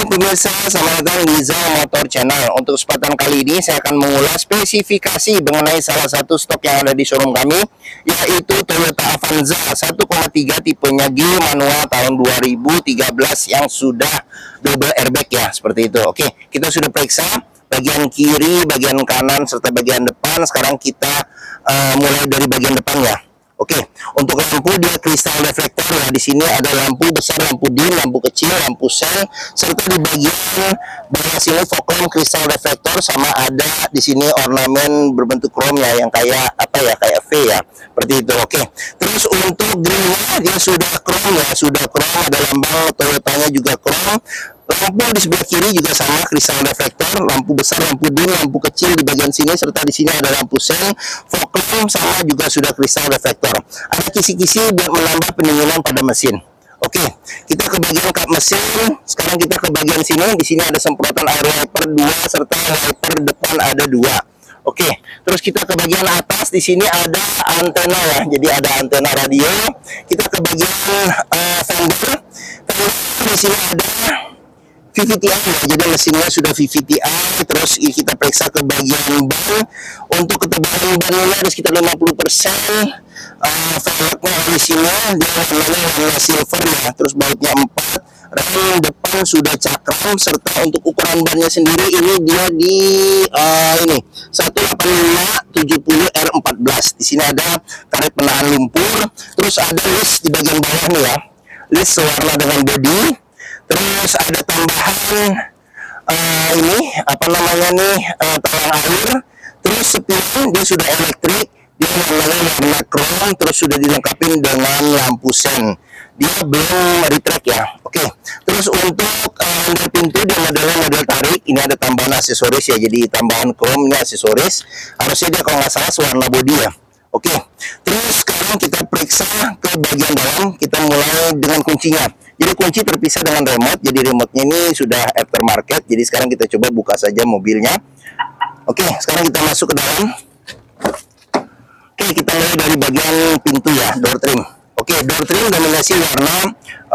pemirsa, selamat datang di Zal Motor Channel. Untuk kesempatan kali ini saya akan mengulas spesifikasi mengenai salah satu stok yang ada di showroom kami, yaitu Toyota Avanza 1,3 tipenya G manual tahun 2013 yang sudah double airbag ya, seperti itu. Oke, kita sudah periksa bagian kiri, bagian kanan, serta bagian depan. Sekarang kita mulai dari bagian depan ya. Oke, untuk lampu dia kristal reflektor ya. Di sini ada lampu besar, lampu dim, lampu kecil, lampu sel, serta di bagian bawah sini fog lamp kristal reflektor, sama ada di sini ornamen berbentuk chrome ya, yang kayak apa ya, kayak V ya, seperti itu. Oke, terus untuk grillnya dia sudah chrome ya, sudah chrome, ada lambang Toyotanya juga chrome. Lampu di sebelah kiri juga sama kristal reflektor, lampu besar, lampu dim, lampu kecil di bagian sini, serta di sini ada lampu sel, fog lamp sama juga sudah kristal reflektor. Ada kisi-kisi buat menambah pendinginan pada mesin. Oke, kita ke bagian kap mesin. Sekarang kita ke bagian sini. Di sini ada semprotan air wiper 2 serta wiper depan ada 2. Oke, terus kita ke bagian atas. Di sini ada antena ya, jadi ada antena radio. Kita ke bagian fender. Di sini ada VVT-I ya, jadi mesinnya sudah VVT-I. Terus kita periksa ke bagian ban. Untuk ketebalan bannya ada sekitar 50%. Velgnya di sini dia warna silver ya, terus bautnya 4. Rem depan sudah cakram, serta untuk ukuran bannya sendiri ini dia di ini 185/70 R14. Di sini ada karet penahan lumpur. Terus ada list di bagian bawah nih ya, list sewarna dengan bodi. Terus ada tambahan ini apa namanya nih, talang air. Terus spion dia sudah elektrik, dia warna chrome, terus sudah dilengkapi dengan lampu sen. Dia belum retract ya. Oke, terus untuk handle pintu dia model tarik. Ini ada tambahan aksesoris ya, jadi tambahan chrome nya aksesoris. Harusnya dia kalau nggak salah sewarna bodi ya. Oke, terus sekarang kita periksa ke bagian dalam. Kita mulai dengan kuncinya. Jadi kunci terpisah dengan remote. Jadi remote-nya ini sudah aftermarket. Jadi sekarang kita coba buka saja mobilnya. Oke, sekarang kita masuk ke dalam. Oke, kita mulai dari bagian pintu ya, door trim. Oke, door trim dominasi warna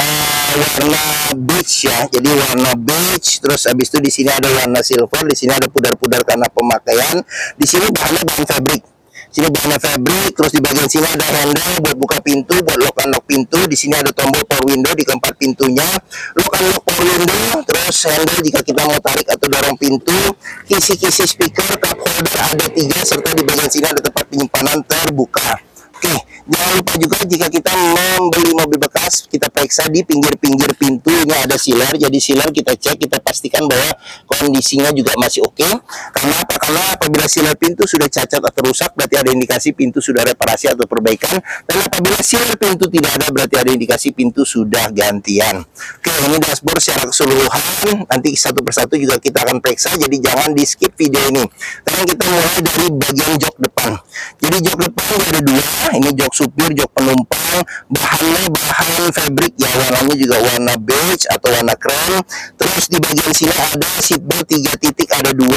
beige ya. Jadi warna beige. Terus habis itu di sini ada warna silver. Di sini ada pudar-pudar karena pemakaian. Di sini bahannya bahan fabric. Sini bahannya fabric. Terus di bagian sini ada handle buat buka pintu, buat lock unlock pintu. Di sini ada tombol power window di keempat pintunya, lock unlock power window. Terus handle jika kita mau tarik atau dorong pintu. Kisi-kisi speaker, cup holder ada 3, serta di bagian sini ada tempat penyimpanan terbuka. Oke, jangan lupa juga jika kita membeli mobil bekas, kita periksa di pinggir-pinggir pintu ini ada sealer. Jadi sealer kita cek, kita pastikan bahwa kondisinya juga masih oke. Karena apa? Karena apabila sealer pintu sudah cacat atau rusak, berarti ada indikasi pintu sudah reparasi atau perbaikan. Dan apabila sealer pintu tidak ada, berarti ada indikasi pintu sudah gantian. Oke, ini dashboard secara keseluruhan. Nanti satu persatu juga kita akan periksa, jadi jangan di skip video ini. Sekarang kita mulai dari bagian jok depan. Jadi jok depan ada 2. Ini jok supir, jok penumpang. Bahannya bahan fabric ya, warnanya juga warna beige atau warna krem. Terus di bagian sini ada seatbelt 3 titik, ada 2.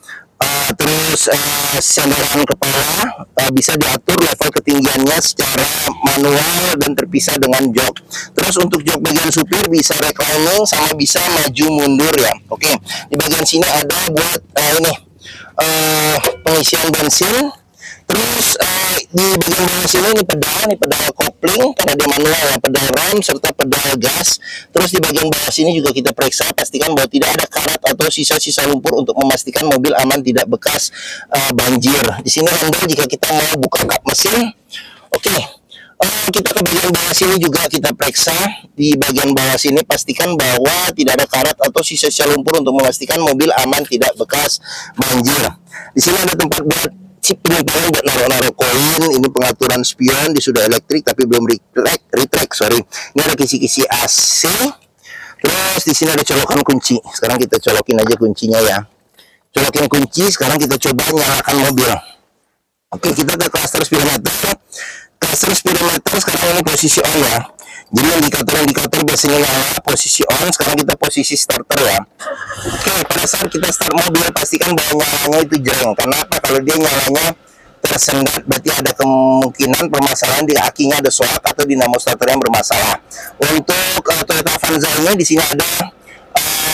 Terus sandaran kepala bisa diatur level ketinggiannya secara manual dan terpisah dengan jok. Terus untuk jok bagian supir bisa reclining sama bisa maju mundur ya. Oke, di bagian sini ada buat ini pengisian bensin. Terus di bagian bawah sini ini pedal kopling karena dia manual ya, pedal rem serta pedal gas. Terus di bagian bawah sini juga kita periksa, pastikan bahwa tidak ada karat atau sisa-sisa lumpur untuk memastikan mobil aman tidak bekas banjir. Di sini handle jika kita mau buka kap mesin. Oke. Kita ke bagian bawah sini juga kita periksa. Di bagian bawah sini pastikan bahwa tidak ada karat atau sisa-sisa lumpur untuk memastikan mobil aman tidak bekas banjir. Di sini ada tempat buat chip penyimpanan buat naruh-naruh koin. Ini pengaturan spion, dia sudah elektrik tapi belum retract, sorry. Ini ada kisi-kisi AC. Terus di sini ada colokan kunci. Sekarang kita colokin aja kuncinya ya. Colokin kunci. Sekarang kita coba nyalakan mobil. Oke, kita ke cluster speedometer. Cluster speedometer sekarang ini posisi on ya. Jadi indikator biasanya nyala posisi on. Sekarang kita posisi starter ya. Oke, pada saat kita start mobil pastikan bahwa nyalanya itu jreng. Karena apa? Kalau dia nyalanya tersendat, berarti ada kemungkinan permasalahan di akinya ada soak atau dinamo starter yang bermasalah. Untuk Toyota Avanza ini di sini ada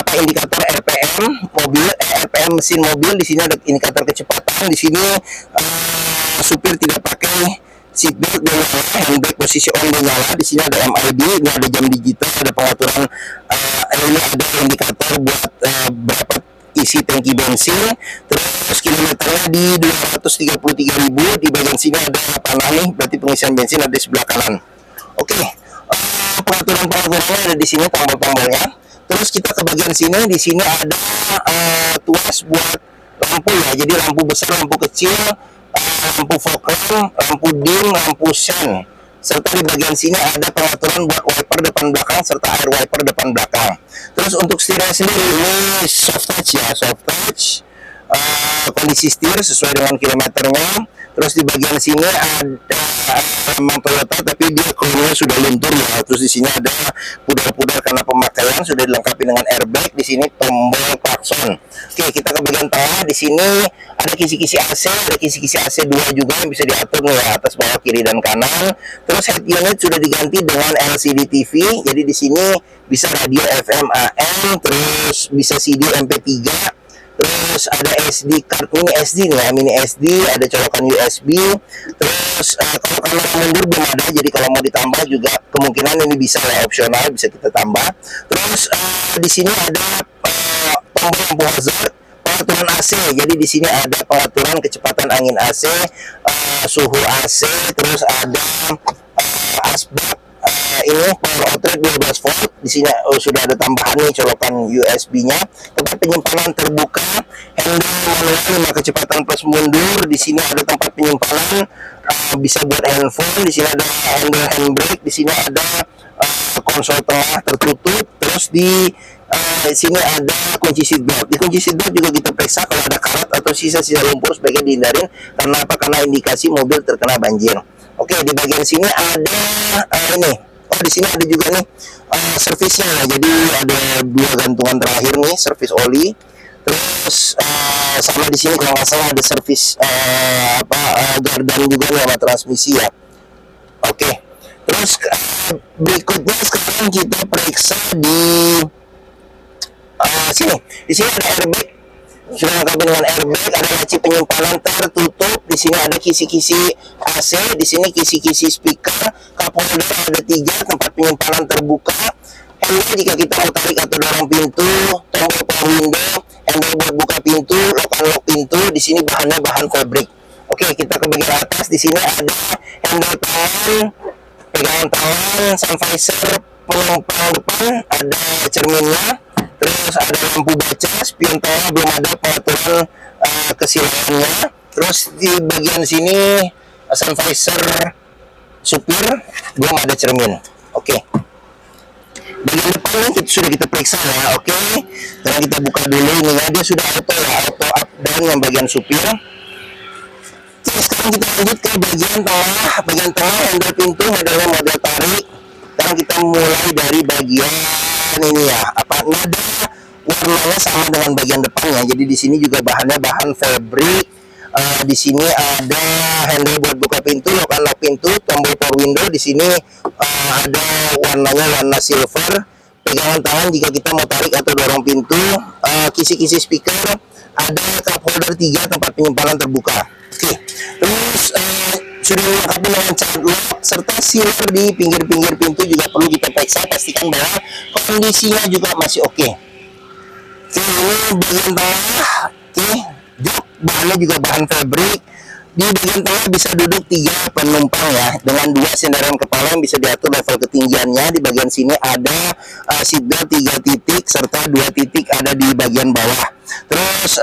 indikator RPM mobil, RPM mesin mobil. Di sini ada indikator kecepatan. Di sini supir tidak pakai seatbelt dan handbrake posisi on dan nyala. Di sini ada MID, ini ada jam digital, ada pengaturan, ini ada indikator buat berapa isi tangki bensin. Terus kilometernya di 233.000. Di bagian sini ada panah nih, berarti pengisian bensin ada di sebelah kanan. Oke, pengaturan-pengaturannya ada di sini, tombol-tombolnya. Terus kita ke bagian sini, di sini ada tuas buat lampu ya. Jadi lampu besar, lampu kecil, lampu fog lamp, lampu dim, lampu sen. Serta di bagian sini ada pengaturan buat wiper depan belakang serta air wiper depan belakang. Terus untuk setirnya sendiri ini soft touch ya, soft touch. Kondisi setir sesuai dengan kilometernya. Terus di bagian sini ada memang Toyota tapi dia kromnya sudah luntur ya. Terus di sini ada pudar-pudar karena pemakaian, sudah dilengkapi dengan airbag. Di sini tombol klakson. Oke, kita ke bagian tengah. Di sini ada kisi-kisi AC, ada kisi-kisi AC 2 juga yang bisa diatur nih ya, atas bawah kiri dan kanan. Terus head unit sudah diganti dengan LCD TV. Jadi di sini bisa radio FM AM, terus bisa CD MP3. Terus ada SD card, mini SD nih ya, mini SD, ada colokan USB. Terus kalau kanan mundur belum ada, jadi kalau mau ditambah juga kemungkinan ini bisa ya, opsional bisa kita tambah. Terus di sini ada tombol lampu hazard, pengaturan AC. Jadi di sini ada pengaturan kecepatan angin AC, suhu AC, terus ada asbak. Ini power outlet 12 volt. Di sini sudah ada tambahan nih colokan USB-nya. Tempat penyimpanan terbuka, handle manual 5 kecepatan plus mundur. Di sini ada tempat penyimpanan bisa buat handphone. Di sini ada handle handbrake. Di sini ada konsol tengah tertutup. Terus di sini ada kunci seatbelt. Di kunci seatbelt juga kita periksa kalau ada karat atau sisa-sisa lumpur sebaiknya dihindarin. Karena apa? Karena indikasi mobil terkena banjir. Oke, di bagian sini ada ini. Oh, di sini ada juga nih servisnya. Jadi ada 2 gantungan terakhir nih, servis oli. Terus sama di sini kalau nggak salah ada servis gardan juga nih sama transmisi ya. Oke. Terus berikutnya sekarang kita periksa di sini. Di sini ada airbag. Sudah lengkap dengan airbag, ada laci penyimpanan tertutup. Di sini ada kisi-kisi AC, di sini kisi-kisi speaker, cup holder ada 3, tempat penyimpanan terbuka. Handle jika kita mau tarik atau dorong pintu, tombol power window, handle buat buka pintu, lock unlock pintu. Di sini bahannya bahan fabric. Oke, kita ke bagian atas. Di sini ada handle tangan, pegangan tangan, sun visor, penumpang depan, ada cerminnya. Terus ada lampu baca, spion tengah belum ada pengaturan kesilangannya. Terus di bagian sini sun visor supir belum ada cermin. Oke. Bagian depan kita sudah kita periksa ya. Oke. Sekarang kita buka dulu ini ya, dia sudah auto ya, auto up down yang bagian supir. Terus sekarang kita lanjut ke bagian tengah. Bagian tengah handle pintu adalah model tarik. Sekarang kita mulai dari bagian ini ya, nada warnanya sama dengan bagian depannya. Jadi di sini juga bahannya bahan fabric. Di sini ada handle buat buka pintu, lock unlock pintu, tombol power window. Di sini ada warnanya warna silver. Pegangan tangan jika kita mau tarik atau dorong pintu. Kisi-kisi speaker, ada cup holder 3, tempat penyimpanan terbuka. Oke. Terus sudah dilengkapi dengan child lock serta sealer di pinggir-pinggir pintu juga perlu kita periksa, pastikan bahwa kondisinya juga masih oke. Oke, ini bagian tengah. Oke, jok bahannya juga bahan fabric. Di bagian tengah bisa duduk 3 penumpang ya, dengan 2 sandaran kepala yang bisa diatur level ketinggiannya. Di bagian sini ada seatbelt 3 titik serta 2 titik ada di bagian bawah. Terus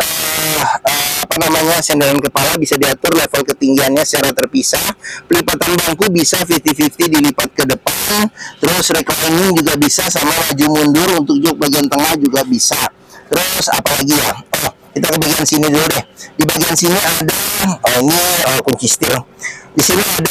sandaran kepala bisa diatur level ketinggiannya secara terpisah. Pelipatan bangku bisa 50-50 dilipat ke depan. Terus reclining juga bisa, sama maju mundur untuk jok bagian tengah juga bisa. Terus apalagi ya? Kita ke bagian sini dulu deh. Di bagian sini ada ini kunci setir. Di sini ada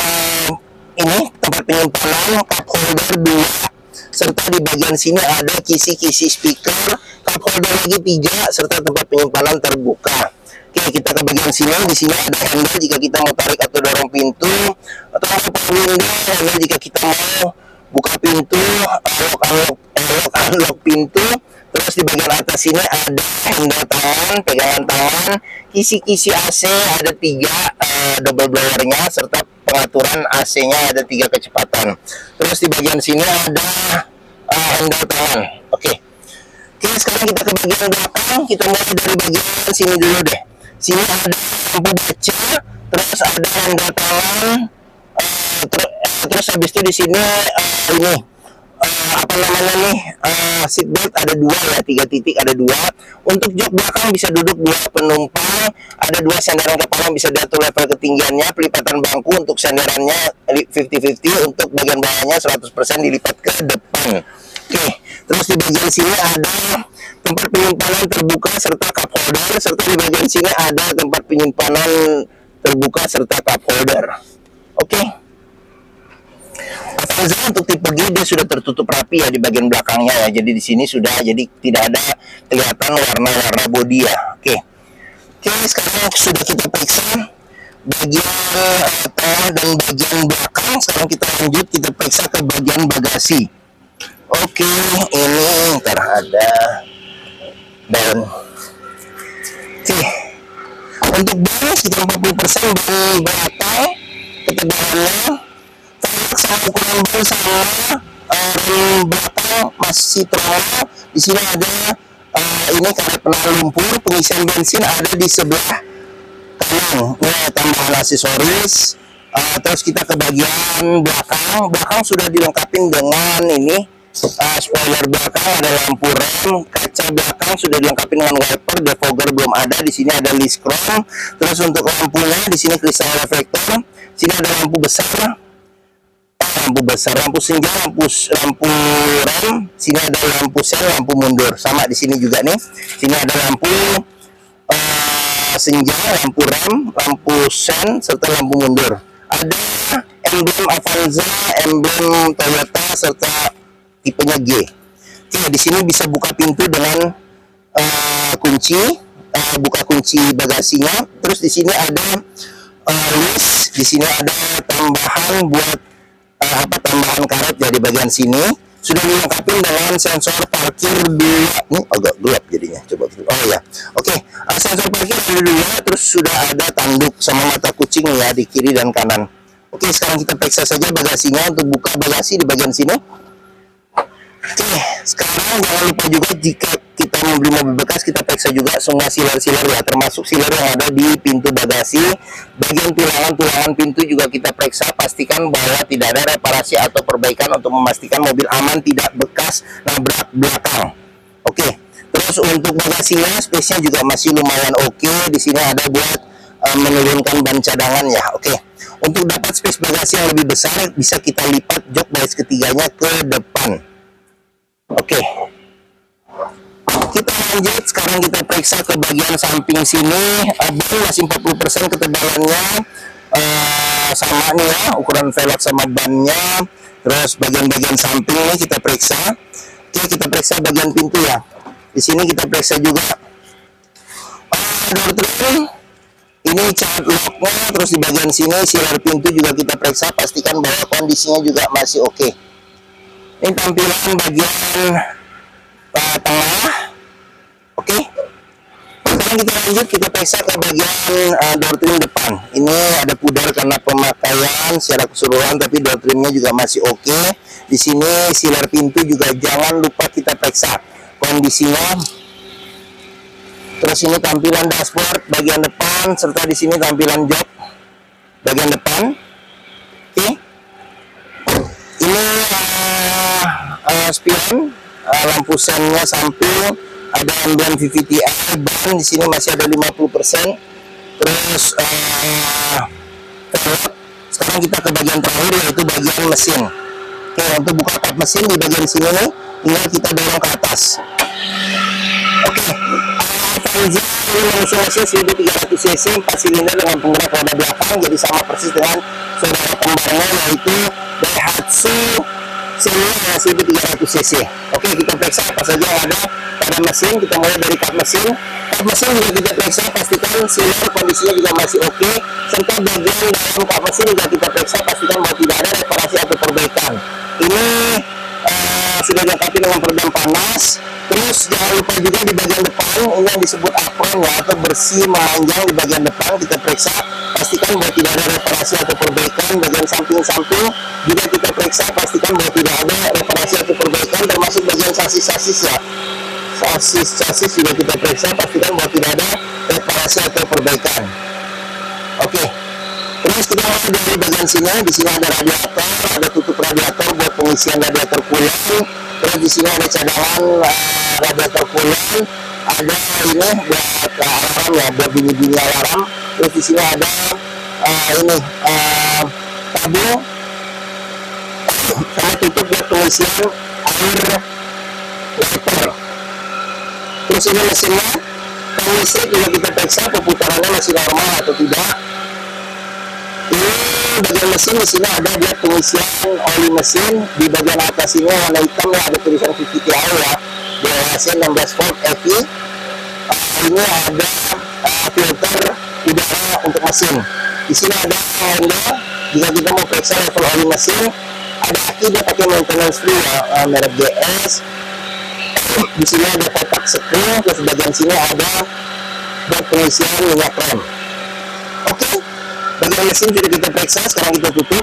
ini tempat penyimpanan cup holder 2. Serta di bagian sini ada kisi-kisi speaker, cup holder lagi 3, serta tempat penyimpanan terbuka. Oke, kita ke bagian sini. Di sini ada handle jika kita mau tarik atau dorong pintu, atau power window, handle jika kita mau buka pintu, lock unlock pintu. Terus di bagian atas ini ada handle tangan, pegangan tangan, kisi-kisi AC ada 3 double blowernya, serta pengaturan AC-nya ada 3 kecepatan. Terus di bagian sini ada handle tangan. Oke, sekarang kita ke bagian belakang. Kita mulai dari bagian sini dulu deh. Sini ada lampu baca, terus ada handle tangan, terus habis itu di sini ini apa namanya nih, seatbelt ada 2 ya, 3 titik ada 2. Untuk jok belakang bisa duduk 2 penumpang, ada 2 sandaran kepala bisa diatur level ketinggiannya, pelipatan bangku untuk sandarannya 50-50, untuk bagian bawahnya 100% dilipat ke depan. Oke, terus di bagian sini ada tempat penyimpanan terbuka serta cup holder, serta di bagian sini ada tempat penyimpanan terbuka serta cup holder. Oke. Avanza untuk tipe G dia sudah tertutup rapi ya di bagian belakangnya ya. Jadi di sini sudah, jadi tidak ada kelihatan warna-warna bodi ya. Oke, sekarang sudah kita periksa bagian tengah dan bagian belakang. Sekarang kita lanjut, kita periksa ke bagian bagasi. Oke, ini ntar ada dan untuk ban sekitar 40% ban belakang, ketebalannya sama ukuran ban sama, rem belakang masih terlalu. Di sini ada ini karet penahan lumpur, pengisian bensin ada di sebelah kanan. Ini tambahan aksesoris. Terus kita ke bagian belakang sudah dilengkapi dengan ini. Spoiler belakang ada lampu rem, kaca belakang sudah dilengkapi dengan wiper, defogger belum ada. Di sini ada list chrome. Terus untuk lampunya di sini kristal reflektor. Sini ada lampu besar, lampu senja, lampu rem. Sini ada lampu sen, lampu mundur. Sama di sini juga nih. Sini ada lampu senja, lampu rem, lampu sen, serta lampu mundur. Ada emblem Avanza, emblem Toyota, serta tipenya G. Oke, di sini bisa buka pintu dengan kunci, buka kunci bagasinya. Terus di sini ada list, di sini ada tambahan buat tambahan karet ya di bagian sini. Sudah dilengkapi dengan sensor parkir 2. Ini agak gelap jadinya. Coba gitu. Oh ya. Oke, sensor parkir ada 2, terus sudah ada tanduk sama mata kucing ya di kiri dan kanan. Oke, sekarang kita periksa saja bagasinya. Untuk buka bagasi di bagian sini. Oke, sekarang jangan lupa juga jika kita membeli mobil bekas, kita periksa juga semua siler-siler ya, termasuk siler yang ada di pintu bagasi. Bagian tulangan pintu juga kita periksa, pastikan bahwa tidak ada reparasi atau perbaikan untuk memastikan mobil aman tidak bekas nabrak belakang. Oke, terus untuk bagasinya space-nya juga masih lumayan oke. Di sini ada buat menurunkan ban cadangan ya. Oke, untuk dapat space bagasi yang lebih besar bisa kita lipat jok baris ketiganya ke depan. Oke, kita lanjut. Sekarang kita periksa ke bagian samping sini. Ban masih 40% ketebalannya, sama nih ya, ukuran velg sama bannya. Terus bagian-bagian samping ini kita periksa. Oke, kita periksa bagian pintu ya. Di sini kita periksa juga door trim. Ini cat locknya. Terus di bagian sini siler pintu juga kita periksa, pastikan bahwa kondisinya juga masih oke. Ini tampilan bagian tengah. Oke, sekarang kita lanjut, kita periksa ke bagian door trim depan. Ini ada pudar karena pemakaian secara keseluruhan, tapi door trimnya juga masih oke. Di sini siler pintu juga jangan lupa kita periksa kondisinya. Terus ini tampilan dashboard bagian depan, serta di sini tampilan jok bagian depan. Oke, ini spion, lampu sennya samping, ada emblem VVTi, ban di sini masih ada 50%. Terus sekarang kita ke bagian terakhir, yaitu bagian mesin. Oke, untuk buka kap mesin di bagian sini nih, tinggal kita dorong ke atas. Oke, Avanza ini mesin 1300 cc 4 silinder dengan penggerak roda belakang, jadi sama persis dengan saudara kembarnya, yaitu Daihatsu Xenia 1300 cc. Oke, kita periksa apa saja yang ada pada mesin. Kita mulai dari kap mesin. Kap mesin juga kita periksa, pastikan siler kondisinya juga masih oke, serta bagian dalam kap mesin juga kita periksa, pastikan bahwa tidak ada reparasi atau perbaikan. Ini sudah dilengkapi dengan peredam panas. Terus Terus jangan lupa juga di bagian depan ini yang disebut apron ya, atau bersih memanjang di bagian depan kita periksa, pastikan bahwa tidak ada reparasi atau perbaikan. Bagian samping-samping juga kita periksa, pastikan bahwa tidak ada reparasi atau perbaikan, termasuk bagian sasis-sasis ya. Sasis juga kita periksa, pastikan bahwa tidak ada reparasi atau perbaikan. Oke. Terus kita mulai dari bagian sini. Di sini ada radiator, ada tutup radiator buat pengisian radiator coolant. Terus di sini ada cadangan radiator coolant. Ada ini buat alarm ya, buat bunyi-bunyi alarm. Terus di sini ada ini tabung sama tutup buat pengisian air water. Terus ini mesinnya, listrik juga kita periksa perputarannya masih normal atau tidak. Ini bagian mesin, di sini ada dia pengisian oli mesin. Di bagian atas ini warna hitam ya, ada tulisan VVT ya, DLHC 16 volt EV. Ini ada filter udara untuk mesin. Di sini ada handle jika kita mau periksa level oli mesin. Ada aki, dia pakai maintenance free ya, merek GS. Di sini ada kotak screw, terus bagian sini ada buat pengisian minyak rem. Oke, bagian mesin sudah kita periksa, sekarang kita tutup.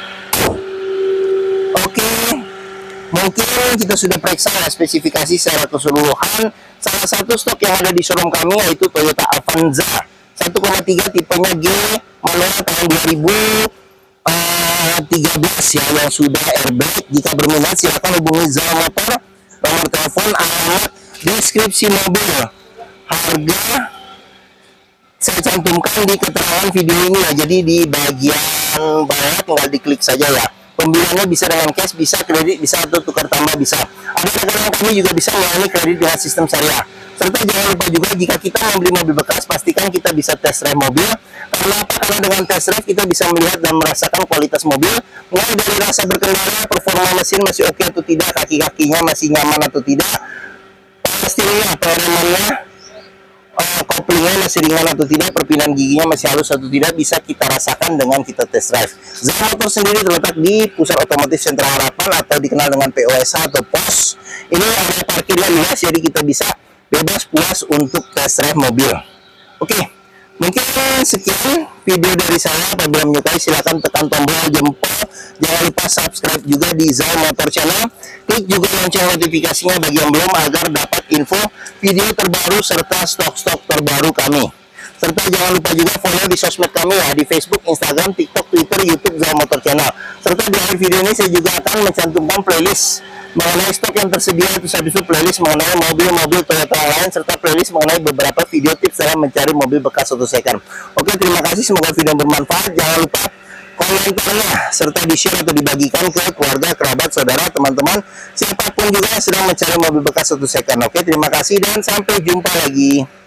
Oke, mungkin kita sudah periksa ya, spesifikasi secara keseluruhan. Salah satu stok yang ada di showroom kami yaitu Toyota Avanza 1,3 tipenya G, manual tahun 2013 ya, yang sudah airbag. Jika berminat silakan hubungi Zal Motor, nomor telepon, alamat, deskripsi mobil, harga saya cantumkan di keterangan video ini ya. Jadi di bagian bawah tinggal diklik saja ya. Pembeliannya bisa dengan cash, bisa kredit, bisa atau tukar tambah bisa. Ada rekan kami juga bisa melayani kredit dengan sistem syariah. Serta jangan lupa juga jika kita membeli mobil bekas, pastikan kita bisa test drive mobil. Karena apa? Karena dengan test drive kita bisa melihat dan merasakan kualitas mobil, mulai dari rasa berkendara, performa mesin masih oke atau tidak, kaki-kakinya masih nyaman atau tidak, pastinya atau remonnya, koplingnya masih ringan atau tidak, perpindahan giginya masih halus atau tidak, bisa kita rasakan dengan kita test drive. Zal Motor sendiri terletak di Pusat Otomotif Sentra Harapan atau dikenal dengan POSH atau POS. Ini ada parkirnya luas, jadi kita bisa bebas puas untuk test drive mobil. Oke, mungkin sekian video dari saya. Apabila menyukai silahkan tekan tombol jempol. Jangan lupa subscribe juga di Zal Motor Channel. Klik juga lonceng notifikasinya bagi yang belum, agar dapat info video terbaru serta stok-stok terbaru kami. Serta jangan lupa juga follow di sosmed kami ya, di Facebook, Instagram, TikTok, Twitter, YouTube Zal Motor Channel. Serta di akhir video ini saya juga akan mencantumkan playlist mengenai stok yang tersedia, terus habis itu playlist mengenai mobil-mobil Toyota lain, serta playlist mengenai beberapa video tips saya mencari mobil bekas atau second. Oke, terima kasih, semoga video bermanfaat. Jangan lupa komentarnya serta di-share atau dibagikan ke keluarga, kerabat, saudara, teman-teman, siapapun juga yang sedang mencari mobil bekas atau second. Oke, terima kasih dan sampai jumpa lagi.